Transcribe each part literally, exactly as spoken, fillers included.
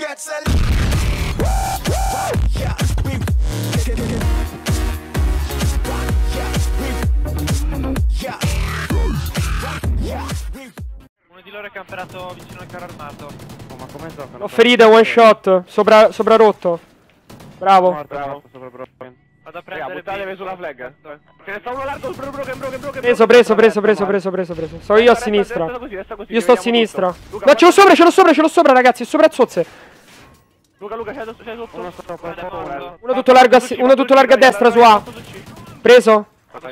Uno di loro è camperato vicino al carro armato. Oh, ma come so? Ho ferito, one shot. Sopra, sopra rotto. Bravo. Morto, bravo. Sopra broken. Vado a Raga, prendere buttatevi sulla flag. Ce ne sta uno largo, bro, broken, broken, broken. Preso, preso, preso, preso, preso, preso, preso. Sto io a sinistra. Io sto a sinistra. No, ce l'ho sopra, ce l'ho sopra, ce l'ho sopra, ragazzi. È sopra a zozze. Luca, Luca, c'è sotto. Uno sopra. Uno tutto largo a, uno tutto largo a destra su A. Preso.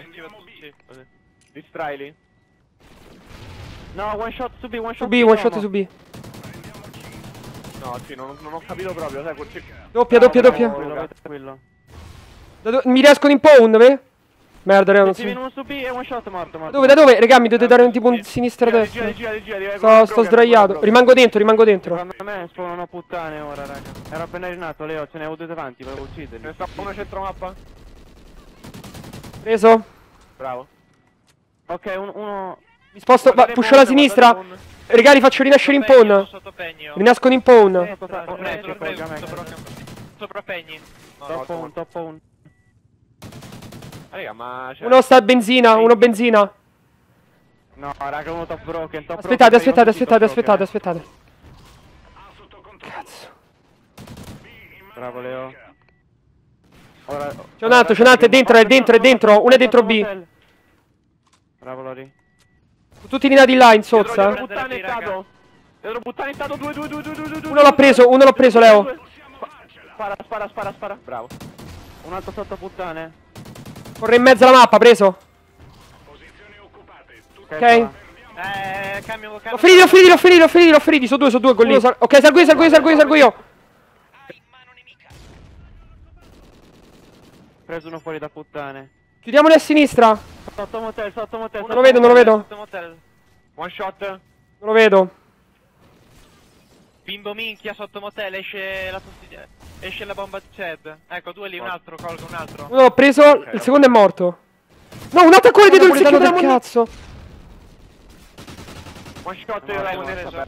Distraili. No, one shot su B, one shot su B, one shot su B. No, sì, non, non ho capito proprio, sai, quel Doppia, doppia, doppia. Quello. Da do mi riescono in pound, ve? Merda, raga, non so. Uno su B e one shot morto, morto. Da dove, da dove? Raga, mi dovete dare un tipo un sinistra destra. Sto, sto sdraiato. Rimango dentro, rimango dentro. Secondo me spawnano puttane ora, raga. Era appena rinato, Leo, ce ne avevo due davanti, volevo ucciderli. Ne sta uno centro mappa. Preso. Bravo. Ok, un, uno... Mi sposto, va, pusho alla sinistra. Raga, li faccio rinascere in pawn. Rinascono in pawn. Sopra Pegni. Top un, top un. Raga, ma... Uno sta a benzina, uno benzina. No, raga, uno top broken, top Aspettate, aspettate, aspettate, aspettate, aspettate. Cazzo. Bravo, Leo. C'è un altro, c'è un altro, è dentro, è dentro, è dentro. Uno è dentro B. Bravo, Lori. Tutti rinati là in sozza. Dietro buttanettato. Dietro buttanettato, due, due, due, due, due, due. Uno l'ho preso, uno l'ho preso, Leo. Spara, spara, spara, spara. Bravo. Un altro sotto puttane. Corre in mezzo alla mappa, preso. Ok. Eh, cambio, cambio. L'ho finito, l'ho finito, l'ho finito, l'ho finito, l'ho finito. Sono due, sono due con lì. Ok, salgo io, salgo io, salgo io, salgo io. Preso uno fuori da puttane. Chiudiamoli a sinistra. Sotto motel, sotto motel. Non lo vedo, non lo vedo. One shot. Non lo vedo. Bimbo minchia sotto motel, esce la esce la bomba di Ced. Ecco, due lì, un altro, colgo un altro. Uno l'ho preso, il secondo è morto. No, un altro ancora dietro il secchio del cazzo. One shot io l'ho preso.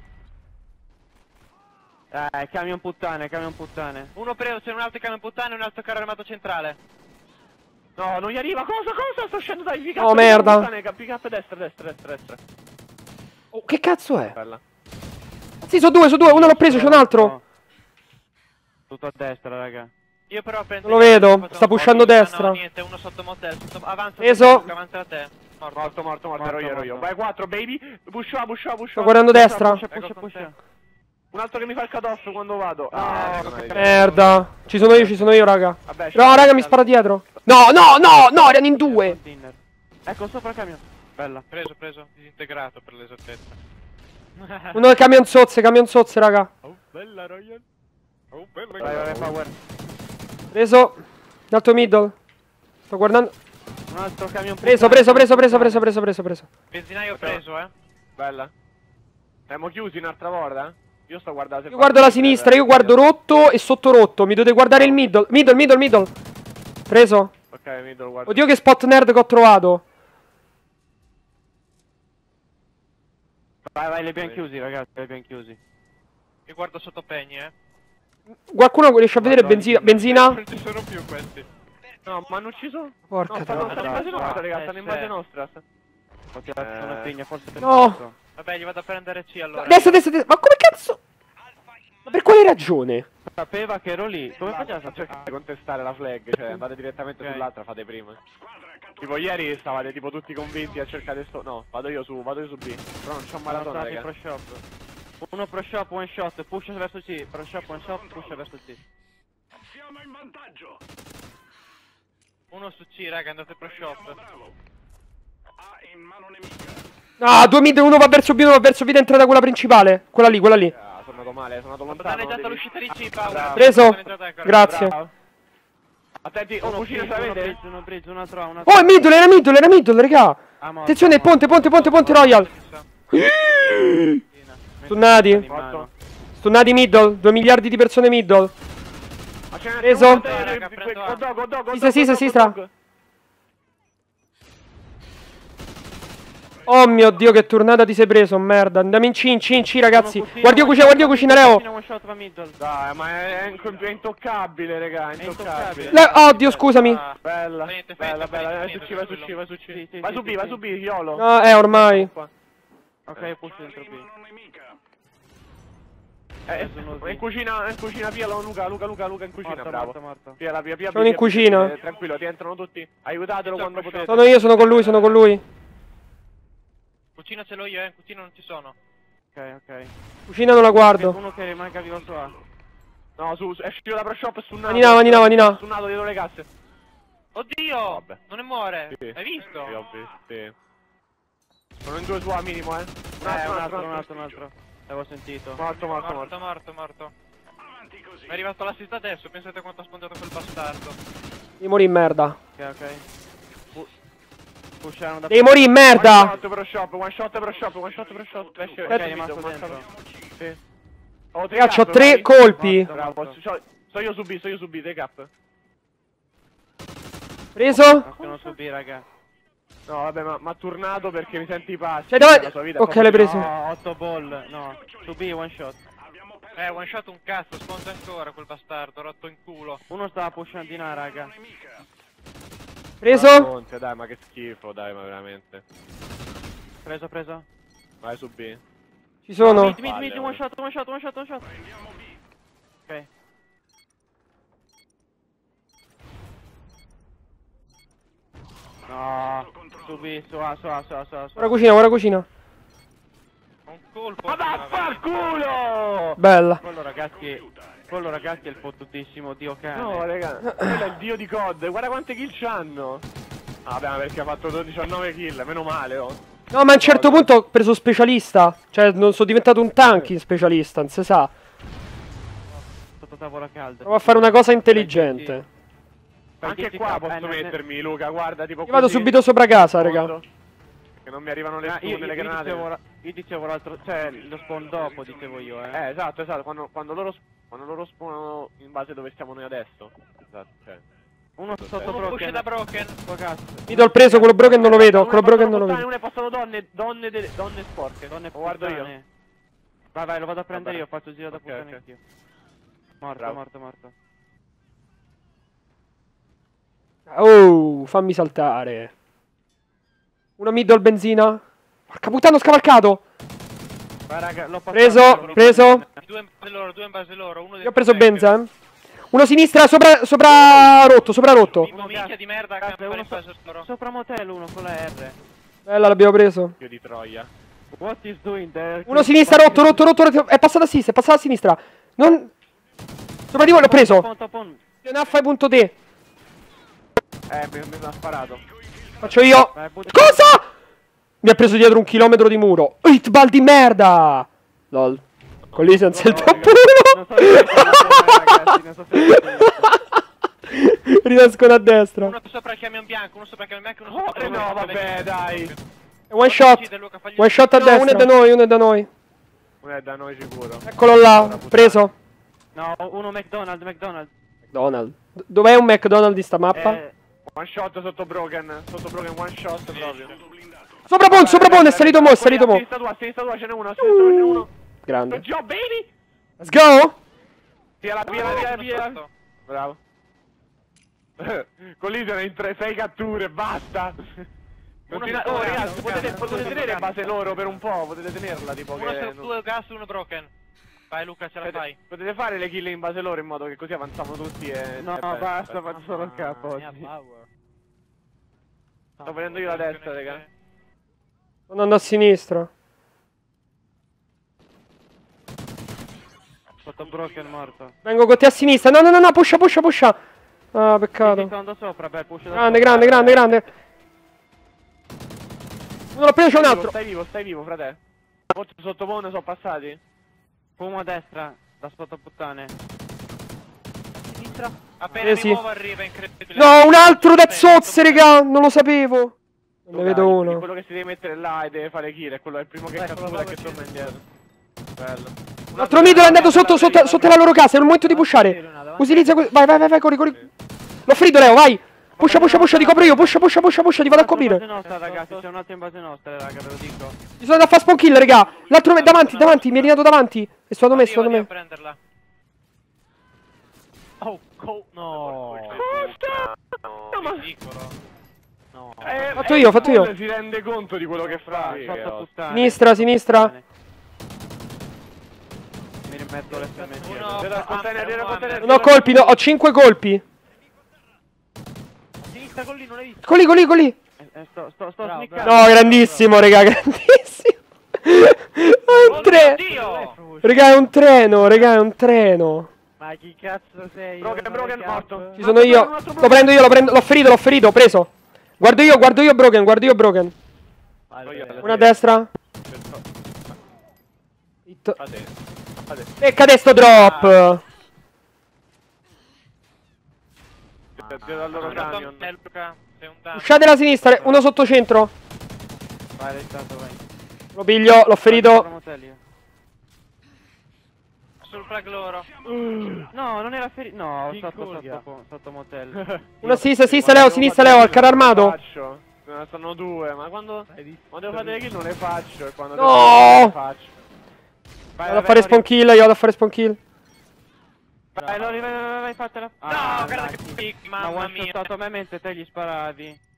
Eh, camion puttane, camion puttane. Uno preso, c'è un altro camion puttane e un altro carro armato centrale. No, non gli arriva, cosa, cosa? Sto scendendo dai pick up. Oh, merda. Pick up destra, destra, destra, destra. Oh, che cazzo è? Bella. Sì, sono due, sono due, uno l'ho preso, c'è un altro. Tutto a destra, raga. Io però prendo. Non lo vedo, sta pushando destra. No, niente, uno sotto motel, sotto... avanza. Preso. Avanza da te. Morto, morto, morto, morto, ero io, ero io. Vai quattro, baby. Pusha, pusha, pusha. Sto guardando destra. Pusha, pusha, pusha. Un altro che mi fa il cut-off quando vado. Ah, merda. Ci sono io, ci sono io, raga. Vabbè, no, raga, mi spara dietro. No, no, no, no, erano in due. Ecco, sopra il camion. Bella. Preso, preso, disintegrato per l'esattezza. Uno è camion sozze, camion sozze, raga. Oh, bella Royal. Oh, bella. Vai, vai, power. Preso. L'altro middle. Sto guardando. Un altro camion. Preso, preso, preso, preso, preso, preso, preso, preso. Benzinaio preso, eh. Bella. Siamo chiusi un'altra volta? Io sto guardando. Io guardo la sinistra, io guardo rotto e sotto rotto. Mi dovete guardare il middle. Middle, middle, middle. Preso. Ok, middle, guarda. Oddio che spot nerd che ho trovato. Vai, vai, li abbiamo chiusi, ragazzi, li abbiamo chiusi. Io guardo sotto Pegni, eh. Qualcuno riesce a vedere benzina? Benzina? Non ci sono più questi. No, ma hanno ucciso? Porca no, stanno, troia. stanno in base nostra, ragazzi, Eh, stanno in sì. base nostra. Ho tirato una pigna, forse per No. questo. Vabbè, gli vado a prendere C allora. Destra, destra, destra. Ma come cazzo? Ma per quale ragione? Sapeva che ero lì. Come faceva a cercare di contestare la flag? Cioè, andate direttamente Ok. sull'altra, fate prima. Tipo ieri stavate tipo tutti convinti a cercare sto... No, vado io su, vado io su B. Però non c'ho maratona, raga. Pro shop. Uno pro shop, one shot, push verso C. Pro shop, one shot, push verso C. Siamo in vantaggio. Uno su C, raga, andate pro shop. Ha in mano nemica. Ah, due mid, uno va verso B, uno va verso B, è entrata quella principale. Quella lì, quella lì. Ah, sono andato male, sono andato Ho lontano. danneggiato devi- l'uscita di C, Paolo. Preso. Grazie. Bravo. Attenti, uno cucina se avete? Uno bridge, un altro, un altro. Oh, è middle, era middle, era middle, raga. Ah, morto, Attenzione, morto. ponte, ponte, ponte, ponte Royal. Stunnati. Morto. Stunnati middle, due miliardi di persone middle. Ma ce n'è Preso. uno, te- Raga, prendo Hot dog, hot dog, hot Sinistra, dog, sinistra, hot dog, sinistra. hot dog. Oh mio Dio, che tornata ti sei preso, merda. Andiamo in C, in C, in C, ragazzi. Guardia cucina, guardia cucina, Leo. Dai, ma è, è, è intoccabile, raga, è intoccabile. Le Oddio, scusami. Ah, bella, Niente, bella, fai- bella, fai- vai su C, vai su C, vai su C. Sì, sì, Vai sì, su B, sì, vai sì. su B, Iolo. No, eh, ormai. Ok, push dentro B. Mano nemica. Eh, è in cucina, è in cucina, pielo, Luca, Luca, Luca, Luca, in cucina, Morto, bravo. morto, morto. Pia, pia, pia, Sono pia, in pia, cucina. pia, tranquillo, ti entrano tutti. Aiutatelo quando potete. Sono io, sono con lui, sono con lui. Cucina ce l'ho io, eh, in cucina non ci sono. Ok, ok. Cucina non la guardo. Uno che rimanga vivo su A. No, su, su- è uscito da Pro Shop e sul nato. Vanina, vanina, vanina. Sul nato dietro le casse. Oddio! Vabbè. Non ne muore. Sì. Hai visto? Sì, ho visto, sì. Sono in due su A minimo, eh. Un Eh, altro, un altro, un altro, un altro. L'avevo sentito. Morto, morto, Morto, morto. morto, morto. Avanti così. Mi è arrivato l'assist adesso, pensate quanto ha spontato quel bastardo. Devi morire in merda. Ok, ok. Pu- Pusharono da Devi morire in One merda. shot Pro Shop, one shot Pro Shop, one shot Pro Shop. Esce, Ok, esce è rimasto video, dentro. Sì. Ho tre Ragazzi, ho cap, tre vai. colpi. Morto. Bravo, so, so io su B, so io su B, tre cap. Preso? Sono su B, raga. No, vabbè, ma ma ha turnato perché mi senti i passi. Cioè, dove- nella sua vita è ok, proprio l'hai di- preso. No, otto ball. No, su B, one shot. Eh, one shot un cazzo, sponta ancora quel bastardo, rotto in culo. Uno stava pushando in A, raga. Preso? Ponte, dai, ma che schifo, dai, ma veramente. Preso, preso. Vai su B. Ci sono. Mid, mid, mid, one shot, one shot, one shot, one shot. Ok. No, su B, su A, su A, su A, su A, su Ora A. cucina, ora cucina. Un colpo. Ma vaffanculo! Bella. Quello ragazzi, quello ragazzi è il fottutissimo dio cane. No, raga, quello è il dio di C O D, guarda quante kill c'hanno. Ah, vabbè, ma perché ha fatto diciannove kill, meno male, oh. No, ma a un certo punto ho preso specialista. Cioè, non sono diventato un tank in specialista, non si sa. Sotto tavola calda. Provo a fare una cosa intelligente. Anche qua posso mettermi, Luca, guarda, tipo Io vado così. subito sopra casa, raga. Che non mi arrivano le Ah, io, stune, le io, io, granate. dicevo, la- io dicevo l'altro, cioè lo spawn dopo dicevo io, eh. Eh, esatto, esatto, quando, quando loro quando loro spawnano in base a dove stiamo noi adesso. Esatto, cioè. Uno sotto Uno broken. push da broken. Sto cazzo. Mi do il preso, quello broken non lo vedo. Quello broken non lo Uno vedo. è passato donne, donne, delle- donne sporche. Donne Lo guardo io. puttane. Vai, vai, lo vado a prendere Vabbè. io, faccio il giro da Ok, puttane ok. anch'io. Morto, Bravo. morto, morto. Oh, fammi saltare. Uno mid al benzina. Porca puttana, ho scavalcato. Vai, raga, l'ho passato. Preso, preso. Due in base loro, due in base loro. Uno Io ho preso benza, eh. Uno a sinistra, sopra, sopra rotto, sopra rotto. Uno minchia di merda che Cazzo, ancora uno in base loro. Sopra motel uno con la R. Bella, l'abbiamo preso. Io di Troia. What is doing there? Uno a sinistra, rotto, rotto, rotto, rotto. È passato a sinistra, è passato a sinistra. Non... Sopra di voi l'ho preso. Topon, topon. Naffa.t. Eh, mi, mi ha sparato. Faccio io. Vai, butta- Cosa? Mi ha preso dietro un chilometro di muro. Hitball di merda. Lol. Con lì senza il top Non so se avete visto, ragazzi, non so se avete visto. Rinascono a destra. Uno sopra il camion bianco, uno sopra il camion bianco, uno Oh, sopra eh il no, camion vabbè, dai. One shot. One shot a No, destra. Uno è da noi, uno è da noi. Non è da noi sicuro. Eccolo là. Preso. No, uno McDonald's, McDonald's. McDonald's. D- Dov'è un McDonald's di sta mappa? Eh, One shot sotto broken. Sotto broken, one shot proprio. Sopra Pon, sopra Pon, è salito mo, è salito A mo. sinistra tua, a sinistra tua ce n'è uno, a sinistra tua ce n'è uno. Grande. Good job, baby! Let's go. Via la via, via, via. Bravo. Collisione in tre, sei catture, basta. Non Uno ti- sotto oh, gas, ragazzi, uno potete, sotto potete gas. tenere base loro per un po', potete tenerla tipo Uno che... su due gas, uno broken. Vai Luca, ce la Potete, fai. potete fare le kill in base loro in modo che così avanziamo tutti e... no, e beh, basta, beh. faccio solo il capo oggi. Sto prendendo io la destra, raga. Sto andando a sinistra. Sotto broken morto. Vengo con te a sinistra. No, no, no, no, pusha, pusha, pusha. Ah, Sì, sì, peccato. sto andando sopra, beh, push da Grande, sopra. grande, grande, grande. Uno l'ho preso, c'è un Stai vivo, altro. Stai vivo, stai vivo, frate. Forse sotto Pone sono passati? Fumo a destra, da sotto puttane. Sinistra. Appena Eh, mi sì. muovo arriva, incredibile. No, un altro da zozze, raga. Non lo sapevo. Ne Luca, vedo uno. Quello che si deve mettere là e deve fare kill è quello, è il primo che cattura e che torna indietro. Bello. Un altro middle è andato sotto, sotto, sotto la loro casa. È il momento di pushare. Utilizza que- Vai, vai, vai, vai, corri, corri. L'ho ferito, Leo, vai. Pusha, pusha, pusha, ti copro io. Pusha, pusha, pusha, pusha, ti vado a coprire. Base nostra, ragazzi, c'è un altro in base nostra, raga, ve lo dico. Ci sono da fare spawn kill, raga. L'altro è davanti, davanti, mi è rinato davanti. È stato me, è stato Vado io a me. prenderla. Oh, co... no. Ridicolo. No. Ho fatto io, ho fatto io. Si rende conto di quello che fa. Sotto puttane. Sinistra, sinistra. Mi rimetto l'F M G. Uno, Dietro al container, dietro al container. Non ho colpi, no, ho cinque colpi. Sinistra con lì, non l'hai visto? Con lì, con lì, con lì. Eh, eh, sto, sto, sto sniccando. No, grandissimo, raga, grandissimo. È un treno. Oddio! Raga, è un treno, raga, è un treno. Ma chi cazzo sei? Broken, broken, morto. Ci sono io. Lo prendo io, lo prendo. L'ho ferito, l'ho ferito, ho preso. Guardo io, guardo io broken, guardo io broken. Una a destra. Hit. Fate. Fate. Pecca sto drop. Dietro al loro camion. Sei un danno. Usciate la sinistra, uno sotto centro. Vai, restato, vai. Lo piglio, l'ho ferito. Promotelli. Sul flag loro. No, non era ferito. No, sotto, sotto, sotto motel. Una a sinistra, a sinistra Leo, a sinistra Leo, al carro armato. Faccio. Ce ne sono due, ma quando, quando devo fare le kill non le faccio e quando No! devo fare le faccio. Vai, Vado a fare spawn kill, io vado a fare spawn kill. Vai, Lori, vai, vai, vai, fatela. No, Ah, guarda dai. che pick, Ma mamma one mia. shotato me mentre te gli sparavi.